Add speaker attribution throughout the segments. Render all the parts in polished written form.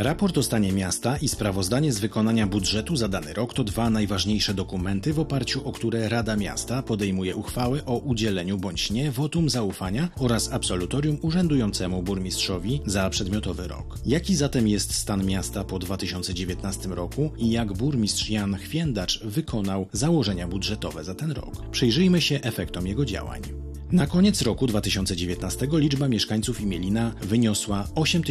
Speaker 1: Raport o stanie miasta i sprawozdanie z wykonania budżetu za dany rok to dwa najważniejsze dokumenty, w oparciu o które Rada Miasta podejmuje uchwałę o udzieleniu bądź nie wotum zaufania oraz absolutorium urzędującemu burmistrzowi za przedmiotowy rok. Jaki zatem jest stan miasta po 2019 roku i jak burmistrz Jan Chwiędacz wykonał założenia budżetowe za ten rok? Przyjrzyjmy się efektom jego działań. Na koniec roku 2019 liczba mieszkańców Imielina wyniosła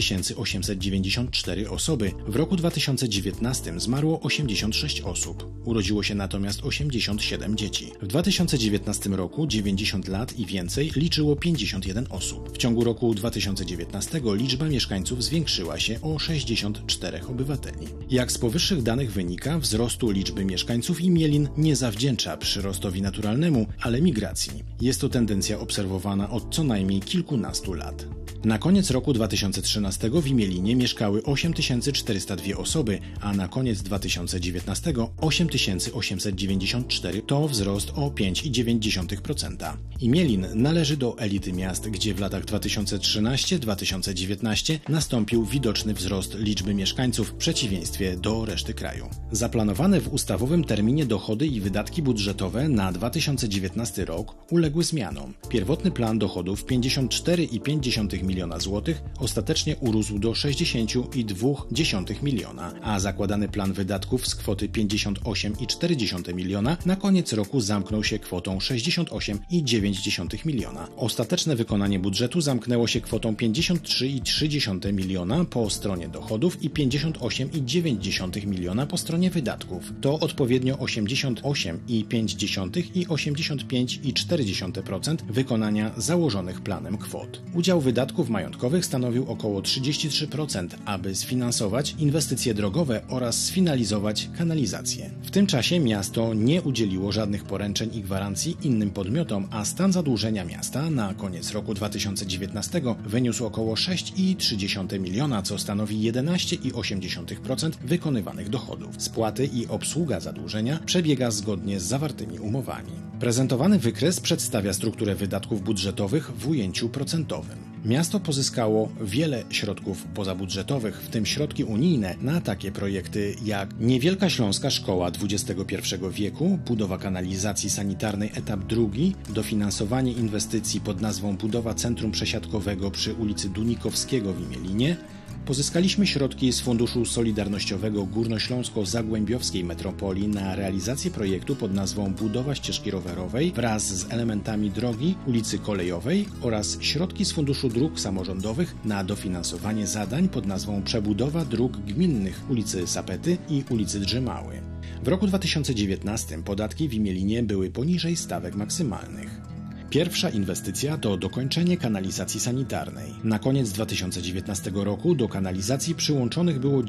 Speaker 1: 8894 osoby. W roku 2019 zmarło 86 osób. Urodziło się natomiast 87 dzieci. W 2019 roku 90 lat i więcej liczyło 51 osób. W ciągu roku 2019 liczba mieszkańców zwiększyła się o 64 obywateli. Jak z powyższych danych wynika, wzrostu liczby mieszkańców Imielin nie zawdzięcza przyrostowi naturalnemu, ale migracji. Jest to tendencja obserwowana od co najmniej kilkunastu lat. Na koniec roku 2013 w Imielinie mieszkały 8402 osoby, a na koniec 2019 8894, to wzrost o 5,9%. Imielin należy do elity miast, gdzie w latach 2013-2019 nastąpił widoczny wzrost liczby mieszkańców w przeciwieństwie do reszty kraju. Zaplanowane w ustawowym terminie dochody i wydatki budżetowe na 2019 rok uległy zmianom. Pierwotny plan dochodów 54,5 miliona złotych ostatecznie urósł do 60,2 miliona, a zakładany plan wydatków z kwoty 58,4 miliona na koniec roku zamknął się kwotą 68,9 miliona. Ostateczne wykonanie budżetu zamknęło się kwotą 53,3 miliona po stronie dochodów i 58,9 miliona po stronie wydatków. To odpowiednio 88,5 i 85,4% wykonania założonych planem kwot. Udział wydatków majątkowych stanowił około 33%, aby sfinansować inwestycje drogowe oraz sfinalizować kanalizację. W tym czasie miasto nie udzieliło żadnych poręczeń i gwarancji innym podmiotom, a stan zadłużenia miasta na koniec roku 2019 wyniósł około 6,3 miliona, co stanowi 11,8% wykonywanych dochodów. Spłaty i obsługa zadłużenia przebiega zgodnie z zawartymi umowami. Prezentowany wykres przedstawia strukturę wydatków budżetowych w ujęciu procentowym. Miasto pozyskało wiele środków pozabudżetowych, w tym środki unijne na takie projekty jak Niewielka Śląska Szkoła XXI wieku, budowa kanalizacji sanitarnej etap 2, dofinansowanie inwestycji pod nazwą budowa centrum przesiadkowego przy ulicy Dunikowskiego w Imielinie. Pozyskaliśmy środki z Funduszu Solidarnościowego Górnośląsko-Zagłębiowskiej Metropolii na realizację projektu pod nazwą budowa ścieżki rowerowej wraz z elementami drogi ulicy Kolejowej oraz środki z Funduszu Dróg Samorządowych na dofinansowanie zadań pod nazwą przebudowa dróg gminnych ulicy Sapety i ulicy Drzymały. W roku 2019 podatki w Imielinie były poniżej stawek maksymalnych. Pierwsza inwestycja to dokończenie kanalizacji sanitarnej. Na koniec 2019 roku do kanalizacji przyłączonych było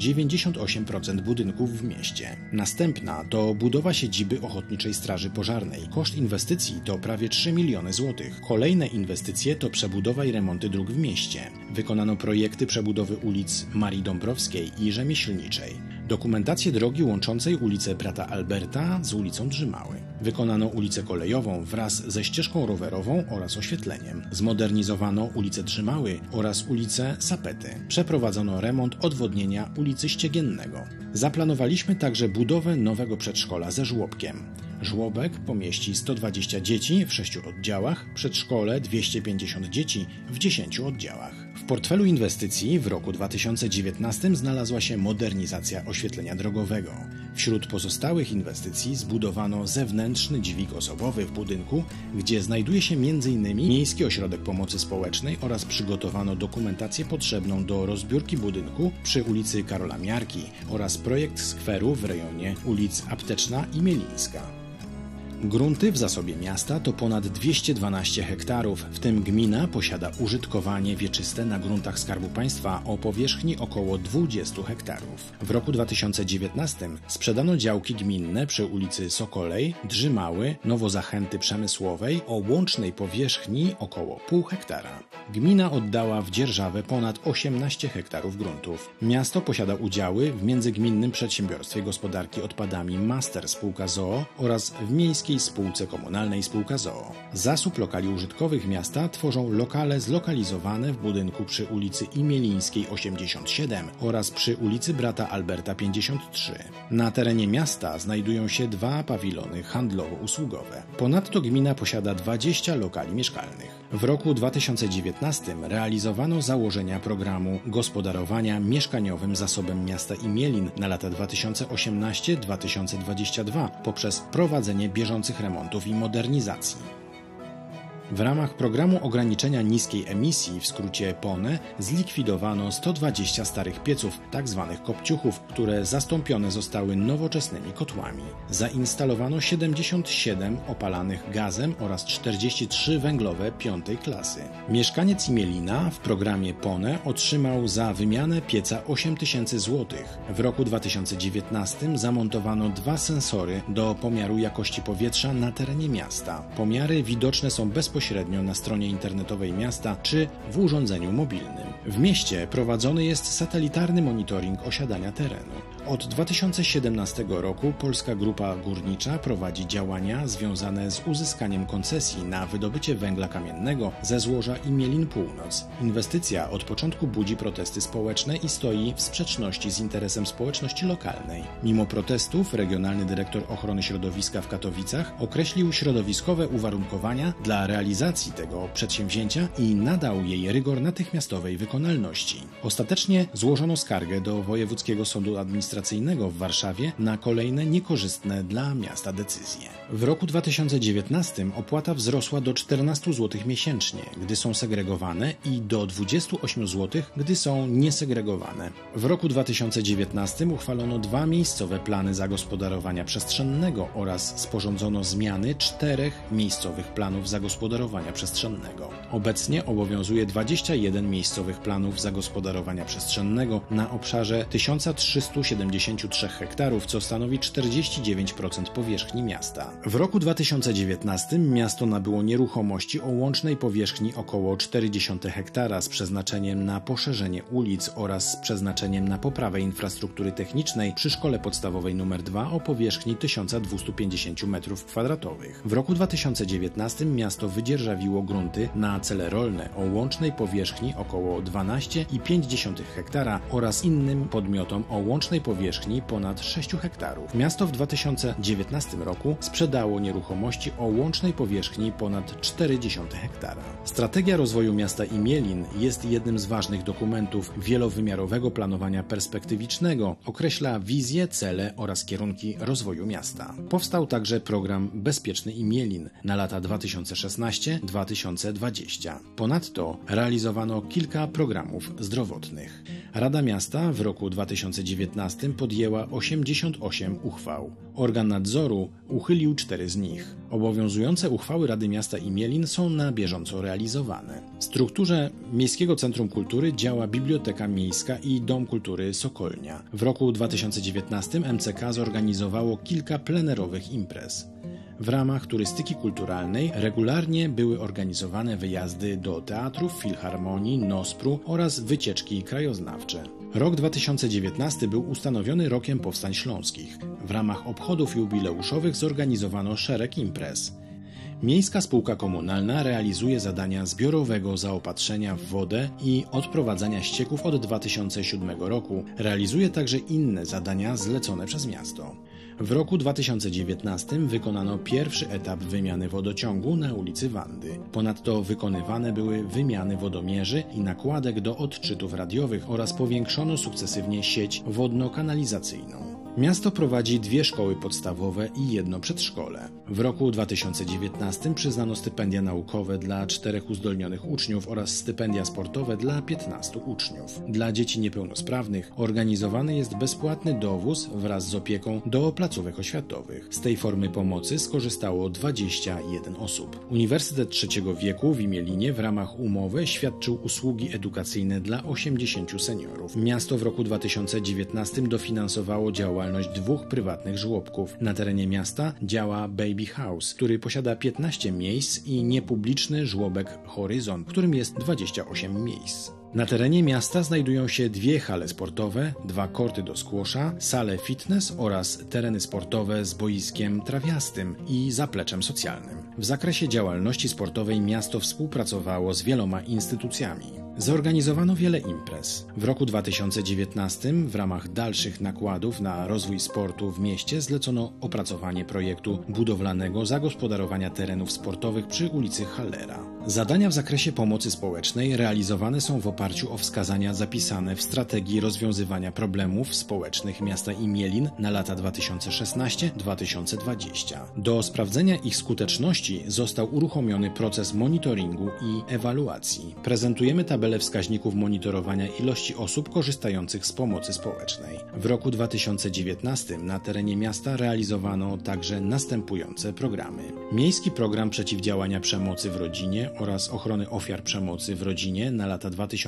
Speaker 1: 98% budynków w mieście. Następna to budowa siedziby Ochotniczej Straży Pożarnej. Koszt inwestycji to prawie 3 miliony złotych. Kolejne inwestycje to przebudowa i remonty dróg w mieście. Wykonano projekty przebudowy ulic Marii Dąbrowskiej i Rzemieślniczej. Dokumentację drogi łączącej ulicę Brata Alberta z ulicą Drzymały. Wykonano ulicę Kolejową wraz ze ścieżką rowerową oraz oświetleniem. Zmodernizowano ulicę Drzymały oraz ulicę Sapety. Przeprowadzono remont odwodnienia ulicy Ściegiennego. Zaplanowaliśmy także budowę nowego przedszkola ze żłobkiem. Żłobek pomieści 120 dzieci w 6 oddziałach, przedszkole 250 dzieci w 10 oddziałach. W portfelu inwestycji w roku 2019 znalazła się modernizacja oświetlenia drogowego. Wśród pozostałych inwestycji zbudowano zewnętrzny dźwig osobowy w budynku, gdzie znajduje się m.in. Miejski Ośrodek Pomocy Społecznej oraz przygotowano dokumentację potrzebną do rozbiórki budynku przy ulicy Karola Miarki oraz projekt skweru w rejonie ulic Apteczna i Mielińska. Grunty w zasobie miasta to ponad 212 hektarów, w tym gmina posiada użytkowanie wieczyste na gruntach Skarbu Państwa o powierzchni około 20 hektarów. W roku 2019 sprzedano działki gminne przy ulicy Sokolej, Drzymały, Nowozachęty Przemysłowej o łącznej powierzchni około pół hektara. Gmina oddała w dzierżawę ponad 18 hektarów gruntów. Miasto posiada udziały w międzygminnym przedsiębiorstwie gospodarki odpadami Master spółka z o.o. oraz w Miejskiej Miejskiej Spółce Komunalnej Spółka ZOO. Zasób lokali użytkowych miasta tworzą lokale zlokalizowane w budynku przy ulicy Imielińskiej 87 oraz przy ulicy Brata Alberta 53. Na terenie miasta znajdują się 2 pawilony handlowo-usługowe. Ponadto gmina posiada 20 lokali mieszkalnych. W roku 2019 realizowano założenia programu gospodarowania mieszkaniowym zasobem miasta Imielin na lata 2018-2022 poprzez prowadzenie bieżących remontów i modernizacji. W ramach programu ograniczenia niskiej emisji, w skrócie PONE, zlikwidowano 120 starych pieców, tzw. kopciuchów, które zastąpione zostały nowoczesnymi kotłami. Zainstalowano 77 opalanych gazem oraz 43 węglowe 5. klasy. Mieszkaniec Imielina w programie PONE otrzymał za wymianę pieca 8000 zł. W roku 2019 zamontowano 2 sensory do pomiaru jakości powietrza na terenie miasta. Pomiary widoczne są bezpośrednio na stronie internetowej miasta czy w urządzeniu mobilnym. W mieście prowadzony jest satelitarny monitoring osiadania terenu. Od 2017 roku Polska Grupa Górnicza prowadzi działania związane z uzyskaniem koncesji na wydobycie węgla kamiennego ze złoża Imielin Północ. Inwestycja od początku budzi protesty społeczne i stoi w sprzeczności z interesem społeczności lokalnej. Mimo protestów regionalny dyrektor ochrony środowiska w Katowicach określił środowiskowe uwarunkowania dla realizacji tego przedsięwzięcia i nadał jej rygor natychmiastowej wykonalności. Ostatecznie złożono skargę do Wojewódzkiego Sądu Administracyjnego w Warszawie na kolejne niekorzystne dla miasta decyzje. W roku 2019 opłata wzrosła do 14 zł miesięcznie, gdy są segregowane i do 28 zł, gdy są niesegregowane. W roku 2019 uchwalono 2 miejscowe plany zagospodarowania przestrzennego oraz sporządzono zmiany 4 miejscowych planów zagospodarowania przestrzennego. Obecnie obowiązuje 21 miejscowych planów zagospodarowania przestrzennego na obszarze 1373 hektarów, co stanowi 49% powierzchni miasta. W roku 2019 miasto nabyło nieruchomości o łącznej powierzchni około 0,4 hektara z przeznaczeniem na poszerzenie ulic oraz z przeznaczeniem na poprawę infrastruktury technicznej przy szkole podstawowej nr 2 o powierzchni 1250 m2. W roku 2019 miasto wydzierżawiło grunty na cele rolne o łącznej powierzchni około 12,5 hektara oraz innym podmiotom o łącznej powierzchni ponad 6 hektarów. Miasto w 2019 roku sprzedało nieruchomości o łącznej powierzchni ponad 0,4 hektara. Strategia rozwoju miasta Imielin jest jednym z ważnych dokumentów wielowymiarowego planowania perspektywicznego. Określa wizję, cele oraz kierunki rozwoju miasta. Powstał także program Bezpieczny Imielin na lata 2016-2020. Ponadto realizowano kilka programów zdrowotnych. Rada Miasta w roku 2019 podjęła 88 uchwał. Organ nadzoru uchylił 4 z nich. Obowiązujące uchwały Rady Miasta Imielin są na bieżąco realizowane. W strukturze Miejskiego Centrum Kultury działa Biblioteka Miejska i Dom Kultury Sokolnia. W roku 2019 MCK zorganizowało kilka plenerowych imprez. W ramach turystyki kulturalnej regularnie były organizowane wyjazdy do teatrów, filharmonii, Nospru oraz wycieczki krajoznawcze. Rok 2019 był ustanowiony Rokiem Powstań Śląskich. W ramach obchodów jubileuszowych zorganizowano szereg imprez. Miejska Spółka Komunalna realizuje zadania zbiorowego zaopatrzenia w wodę i odprowadzania ścieków od 2007 roku. Realizuje także inne zadania zlecone przez miasto. W roku 2019 wykonano pierwszy etap wymiany wodociągu na ulicy Wandy. Ponadto wykonywane były wymiany wodomierzy i nakładek do odczytów radiowych oraz powiększono sukcesywnie sieć wodno-kanalizacyjną. Miasto prowadzi 2 szkoły podstawowe i 1 przedszkole. W roku 2019 przyznano stypendia naukowe dla 4 uzdolnionych uczniów oraz stypendia sportowe dla 15 uczniów. Dla dzieci niepełnosprawnych organizowany jest bezpłatny dowóz wraz z opieką do placówek oświatowych. Z tej formy pomocy skorzystało 21 osób. Uniwersytet Trzeciego Wieku w Imielinie w ramach umowy świadczył usługi edukacyjne dla 80 seniorów. Miasto w roku 2019 dofinansowało działalność 2 prywatnych żłobków. Na terenie miasta działa Baby House, który posiada 15 miejsc i niepubliczny żłobek Horyzon, w którym jest 28 miejsc. Na terenie miasta znajdują się 2 hale sportowe, 2 korty do squasha, salę fitness oraz tereny sportowe z boiskiem trawiastym i zapleczem socjalnym. W zakresie działalności sportowej miasto współpracowało z wieloma instytucjami. Zorganizowano wiele imprez. W roku 2019 w ramach dalszych nakładów na rozwój sportu w mieście zlecono opracowanie projektu budowlanego zagospodarowania terenów sportowych przy ulicy Hallera. Zadania w zakresie pomocy społecznej realizowane są w oparciu o wskazania zapisane w strategii rozwiązywania problemów społecznych miasta Imielin na lata 2016-2020. Do sprawdzenia ich skuteczności został uruchomiony proces monitoringu i ewaluacji. Prezentujemy tabelę wskaźników monitorowania ilości osób korzystających z pomocy społecznej. W roku 2019 na terenie miasta realizowano także następujące programy. Miejski program przeciwdziałania przemocy w rodzinie oraz ochrony ofiar przemocy w rodzinie na lata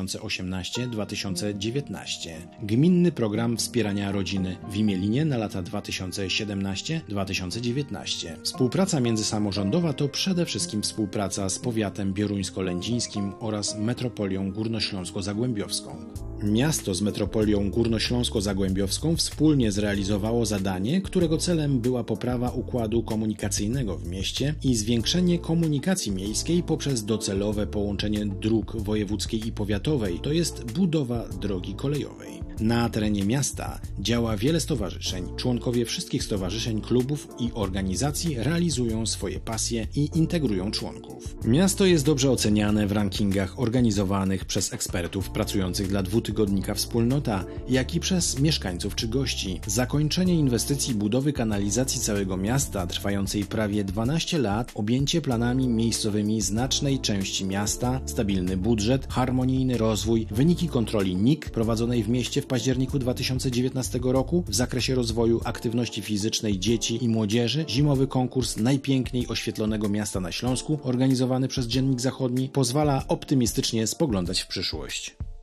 Speaker 1: 2018-2019. Gminny program wspierania rodziny w Imielinie na lata 2017-2019. Współpraca międzysamorządowa to przede wszystkim współpraca z powiatem bioruńsko-lędzińskim oraz metropolią górnośląsko-zagłębiowską. Miasto z metropolią górnośląsko-zagłębiowską wspólnie zrealizowało zadanie, którego celem była poprawa układu komunikacyjnego w mieście i zwiększenie komunikacji miejskiej poprzez docelowe połączenie dróg wojewódzkiej i powiatowej, to jest budowa drogi kolejowej. Na terenie miasta działa wiele stowarzyszeń. Członkowie wszystkich stowarzyszeń, klubów i organizacji realizują swoje pasje i integrują członków. Miasto jest dobrze oceniane w rankingach organizowanych przez ekspertów pracujących dla dwutygodnika Wspólnota, jak i przez mieszkańców czy gości. Zakończenie inwestycji budowy kanalizacji całego miasta, trwającej prawie 12 lat, objęcie planami miejscowymi znacznej części miasta, stabilny budżet, harmonijny rozwój, wyniki kontroli NIK prowadzonej w mieście w październiku 2019 roku w zakresie rozwoju aktywności fizycznej dzieci i młodzieży, zimowy konkurs najpiękniej oświetlonego miasta na Śląsku organizowany przez Dziennik Zachodni pozwala optymistycznie spoglądać w przyszłość.